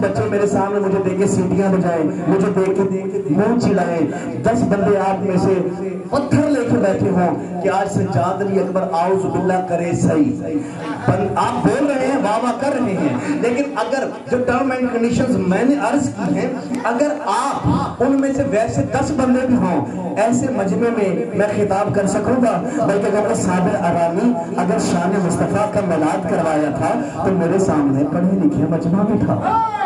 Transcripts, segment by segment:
بچے میرے سامنے مجھے دیکھ کے سیٹیاں بجائیں، مجھے دیکھ کے منہ چلائیں، 10 بندے آپ میں سے پتھر لے کے بیٹھے ہوں کہ آج سجاد علی اکبر اعوذ باللہ کرے صحیح، آپ بول رہے ہیں، واہ واہ کر رہے ہیں، لیکن اگر جو ٹرم اینڈ کنڈیشنز میں نے عرض کی ہیں، اگر آپ ان میں سے ویسے 10 بندے بھی ہوں، ایسے مجمع میں خطاب کر سکوں گا؟ بلکہ اگر صابر ارانی اگر شان مصطفیٰ کا میلاد کروایا تھا تو میرے سامنے پڑھے لکھے مجمع بھی تھا۔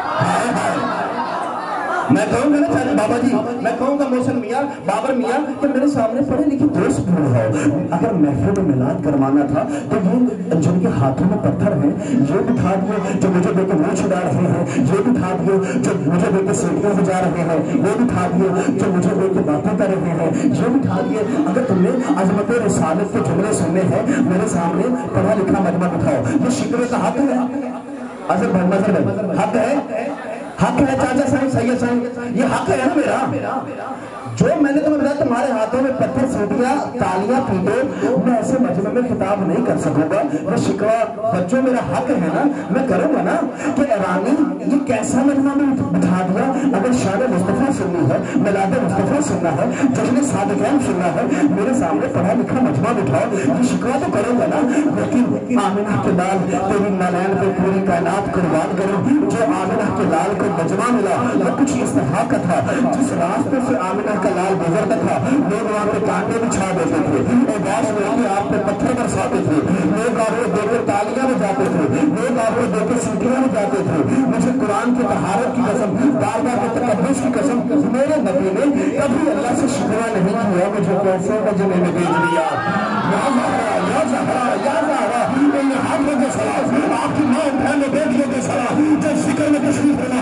میں کہوں گا نا چاچا بابا جی، میں کہوں گا محسن میاں، بابر میاں کہ میرے سامنے پڑھے لکھے دوست بھی ہو، اگر محفل میں میلاد کروانا تھا تو یہ جن کے ہاتھوں میں پتھر ہیں یہ بٹھا دیے، جو مجھے دیکھ کے منہ چھڑا رہے ہیں یہ بٹھا دیے، جو مجھے دیکھ کے سیٹیاں بجا رہے ہیں یہ بٹھا دیے، جو مجھے دیکھ کے باتیں کر رہے ہیں یہ بٹھا دیے۔ اگر تم نے عظمت رسالت کے جملے سننے ہیں میرے سامنے پڑھا لکھا مجمع بٹھاؤ، یہ شکوے کا حق ہے؟ اصل حق ہے، حق ہے چاچا صاحب، سید صاحب، یہ حق ہے نا میرا؟ جو میں نے تمہیں بتایا تمہارے ہاتھوں میں پتھر سیٹیاں تالیاں پیٹو، میں ایسے مجمع میں خطاب نہیں کر سکوں گا، میں شکوہ بچوں میرا حق ہے نا، میں کروں گا نا کہ ایرانی یہ کیسا مجمع میں بٹھا دیا؟ اگر شان مصطفیٰ سننی ہے، میلاد مصطفیٰ سننا ہے، جشن صادقین سننا ہے، میرے سامنے پڑھا لکھا مجمع بٹھاؤ، یہ شکوہ تو کروں گا نا، لیکن آمنہ کے لال تیری نالین پہ پوری کائنات قربان کروں، جو آمنہ کے لال کو مجمع ملا وہ کچھ اس طرح کا تھا، جس راستے سے آمنہ کا لال گزرتا تھا لوگ وہاں پہ کانٹے بھی چھا دیتے تھے، اور باش میں کہ آپ پہ پتھر برساتے تھے، لوگ آپ کو دیکھ کے تالیاں بجاتے تھے، لوگ آپ کو دیکھ کے سیٹیاں بجاتے تھے۔ مجھے قرآن کی طہارت کی قسم، بارگاہ کے تقدس کی قسم، میرے نبی نے کبھی اللہ سے شکوہ نہیں کیا مجھے کیسے مجمع میں بھیج دیا۔ یا زہرا یا زہرا یا زہرا، ان حضرت کے سلام، آپ کی ماں بہن بیٹیوں کے سلام، جو ذکر میں تشریف